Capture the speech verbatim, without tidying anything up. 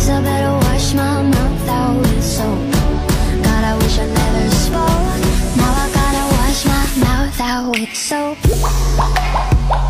I better wash my mouth out with soap. God, I wish I never spoke. Now I gotta wash my mouth out with soap.